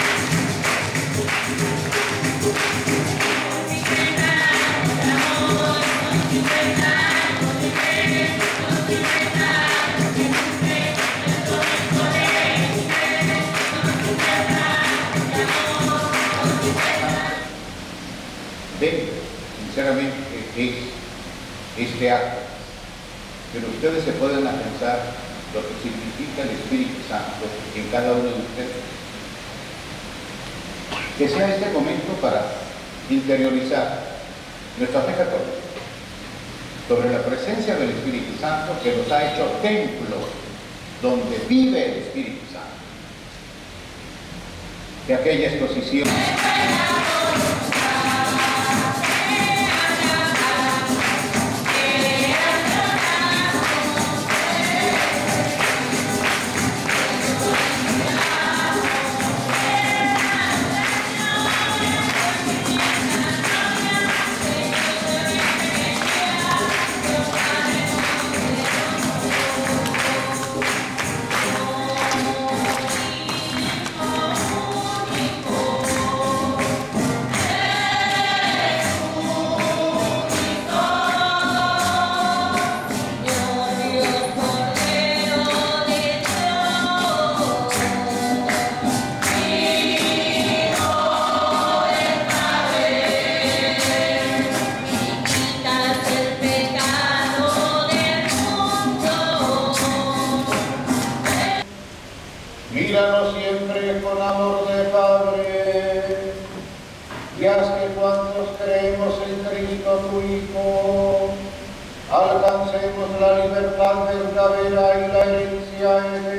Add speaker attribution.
Speaker 1: Ven, sinceramente, es este acto, pero ustedes se pueden pensar lo que significa el Espíritu Santo en cada uno de ustedes. Que sea este momento para interiorizar nuestra fe católica sobre la presencia del Espíritu Santo, que nos ha hecho templo donde vive el Espíritu Santo. De aquella exposición míranos siempre con amor de Padre, y haz que cuantos creemos en Cristo tu Hijo, alcancemos la libertad verdadera y la herencia eterna.